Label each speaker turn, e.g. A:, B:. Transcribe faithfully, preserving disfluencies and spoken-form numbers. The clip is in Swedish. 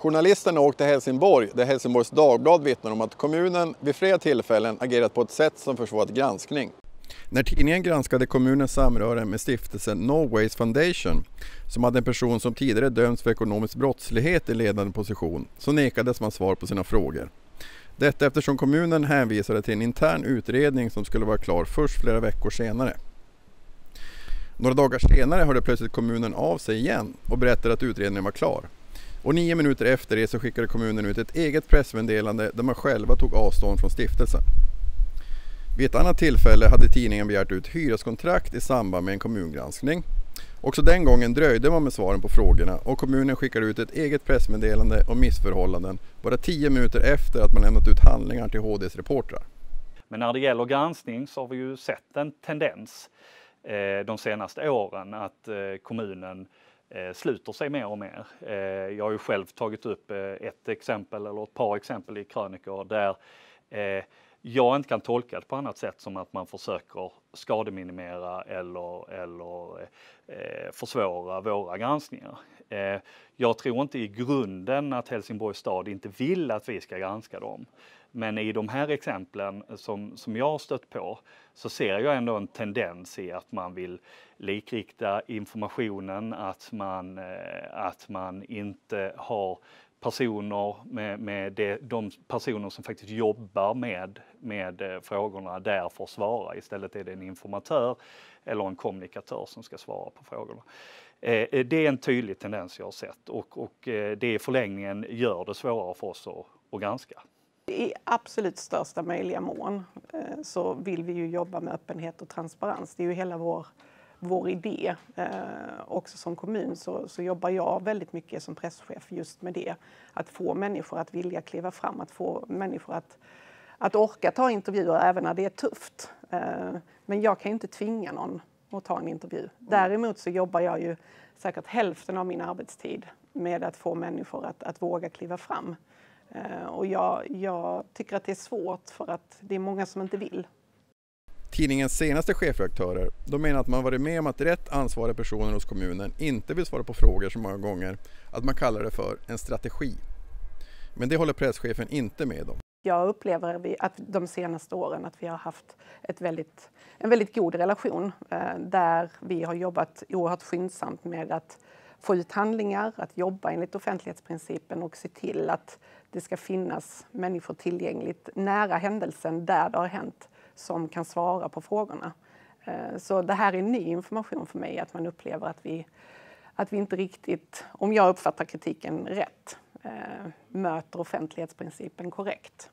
A: Journalisterna åkte till Helsingborg där Helsingborgs Dagblad vittnar om att kommunen vid flera tillfällen agerat på ett sätt som försvårat granskning. När tidningen granskade kommunens samröre med stiftelsen No Waste Foundation, som hade en person som tidigare dömts för ekonomisk brottslighet i ledande position, så nekades man svar på sina frågor. Detta eftersom kommunen hänvisade till en intern utredning som skulle vara klar först flera veckor senare. Några dagar senare hörde plötsligt kommunen av sig igen och berättade att utredningen var klar. Och nio minuter efter det så skickade kommunen ut ett eget pressmeddelande där man själva tog avstånd från stiftelsen. Vid ett annat tillfälle hade tidningen begärt ut hyreskontrakt i samband med en kommungranskning. Också den gången dröjde man med svaren på frågorna och kommunen skickade ut ett eget pressmeddelande om missförhållanden bara tio minuter efter att man lämnat ut handlingar till H D:s reportrar.
B: Men när det gäller granskning så har vi ju sett en tendens eh, de senaste åren att eh, kommunen eh, sluter sig mer och mer. Eh, jag har ju själv tagit upp eh, ett exempel eller ett par exempel i krönikor där eh, jag inte kan tolka det på annat sätt som att man försöker skademinimera eller, eller eh, försvåra våra granskningar. Eh, jag tror inte i grunden att Helsingborgs stad inte vill att vi ska granska dem. Men i de här exemplen som, som jag har stött på så ser jag ändå en tendens i att man vill likrikta informationen, att man, eh, att man inte har personer med, med det, de personer som faktiskt jobbar med, med frågorna där får svara. Istället är det en informatör eller en kommunikatör som ska svara på frågorna. Eh, det är en tydlig tendens jag har sett och, och eh, det i förlängningen gör det svårare för oss att, att granska.
C: I absolut största möjliga mån eh, så vill vi ju jobba med öppenhet och transparens. Det är ju hela vår Vår idé. Eh, också som kommun så, så jobbar jag väldigt mycket som presschef just med det. Att få människor att vilja kliva fram, att få människor att, att orka ta intervjuer även när det är tufft. Eh, men jag kan ju inte tvinga någon att ta en intervju. Däremot så jobbar jag ju säkert hälften av min arbetstid med att få människor att, att våga kliva fram. Eh, och jag, jag tycker att det är svårt för att det är många som inte vill.
A: Tidningens senaste chefredaktörer, de menar att man varit med om att rätt ansvariga personer hos kommunen inte vill svara på frågor så många gånger att man kallar det för en strategi. Men det håller presschefen inte med om.
C: Jag upplever att de senaste åren att vi har haft ett väldigt, en väldigt god relation eh, där vi har jobbat oerhört skyndsamt med att få ut handlingar, att jobba enligt offentlighetsprincipen och se till att det ska finnas människor tillgängligt nära händelsen där det har hänt som kan svara på frågorna. Så det här är ny information för mig, att man upplever att vi, att vi inte riktigt, om jag uppfattar kritiken rätt, möter offentlighetsprincipen korrekt.